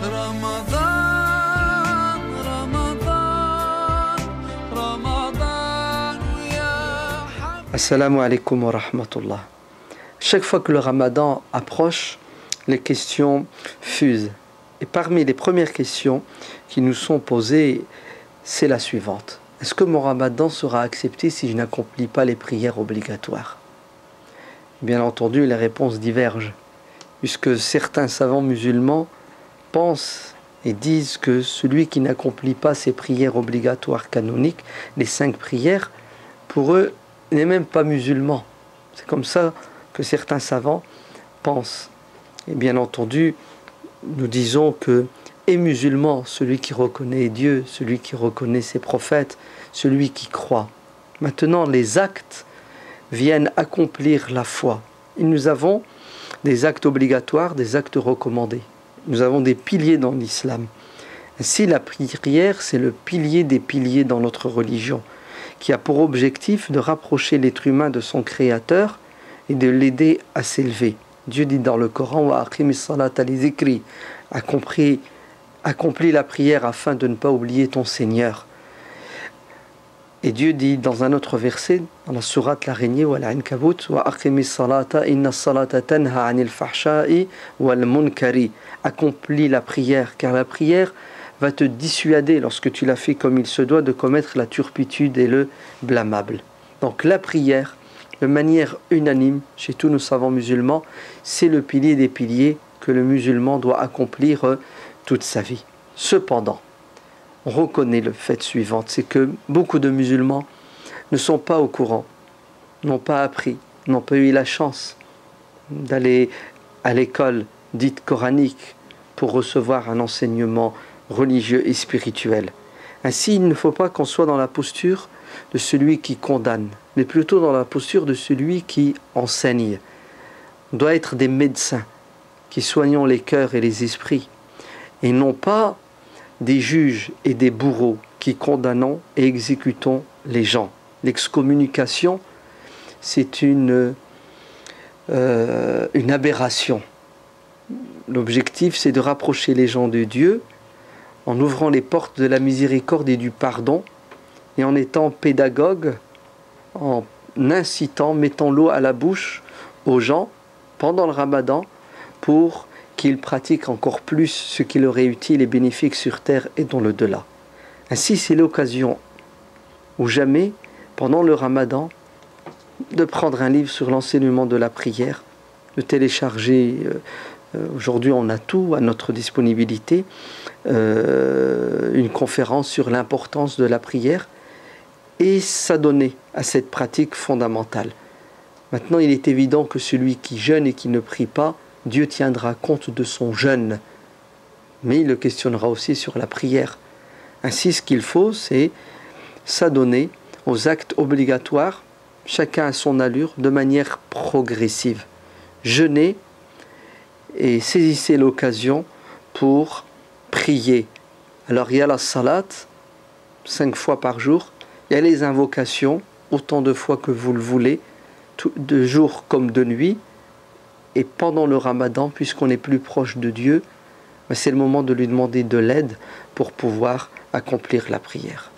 رمضان رمضان رمضان يا حبيبي. Assalamu alaikum wa rahmatullah. Chaque fois que le Ramadan approche, les questions fusent. Et parmi les premières questions qui nous sont posées, c'est la suivante. Est-ce que mon Ramadan sera accepté si je n'accomplis pas les prières obligatoires? Bien entendu, les réponses divergent, puisque certains savants musulmans pensent et disent que celui qui n'accomplit pas ces prières obligatoires canoniques, les 5 prières, pour eux, n'est même pas musulman. C'est comme ça que certains savants pensent. Et bien entendu, nous disons que est musulman celui qui reconnaît Dieu, celui qui reconnaît ses prophètes, celui qui croit. Maintenant, les actes viennent accomplir la foi. Et nous avons des actes obligatoires, des actes recommandés. Nous avons des piliers dans l'islam. Ainsi, la prière, c'est le pilier des piliers dans notre religion, qui a pour objectif de rapprocher l'être humain de son Créateur et de l'aider à s'élever. Dieu dit dans le Coran, wa aqimis salata li zikri, accomplis la prière afin de ne pas oublier ton Seigneur. Et Dieu dit dans un autre verset, dans la sourate l'araignée ou al-Ankabut, wa aqimis salata inna salata tanha anil fahsha'i wal munkari, accomplis la prière, car la prière va te dissuader, lorsque tu la fais comme il se doit, de commettre la turpitude et le blâmable. Donc la prière, de manière unanime, chez tous nos savants musulmans, c'est le pilier des piliers que le musulman doit accomplir toute sa vie. Cependant, on reconnaît le fait suivant, c'est que beaucoup de musulmans ne sont pas au courant, n'ont pas appris, n'ont pas eu la chance d'aller à l'école dite coranique pour recevoir un enseignement religieux et spirituel. Ainsi, il ne faut pas qu'on soit dans la posture de celui qui condamne, mais plutôt dans la posture de celui qui enseigne. On doit être des médecins qui soignons les cœurs et les esprits, et non pas des juges et des bourreaux qui condamnons et exécutons les gens. L'excommunication, c'est une aberration. L'objectif, c'est de rapprocher les gens de Dieu en ouvrant les portes de la miséricorde et du pardon, et en étant pédagogue, en incitant, mettant l'eau à la bouche aux gens pendant le Ramadan pour qu'ils pratiquent encore plus ce qui leur est utile et bénéfique sur terre et dans l'au-delà. Ainsi, c'est l'occasion ou jamais, pendant le Ramadan, de prendre un livre sur l'enseignement de la prière, de télécharger, aujourd'hui on a tout à notre disponibilité, une conférence sur l'importance de la prière, et s'adonner à cette pratique fondamentale. Maintenant, il est évident que celui qui jeûne et qui ne prie pas, Dieu tiendra compte de son jeûne, mais il le questionnera aussi sur la prière. Ainsi, ce qu'il faut, c'est s'adonner aux actes obligatoires, chacun à son allure, de manière progressive. Jeûnez et saisissez l'occasion pour prier. Alors, il y a la salat, 5 fois par jour. Il y a les invocations, autant de fois que vous le voulez, de jour comme de nuit. Et pendant le Ramadan, puisqu'on est plus proche de Dieu, c'est le moment de lui demander de l'aide pour pouvoir accomplir la prière.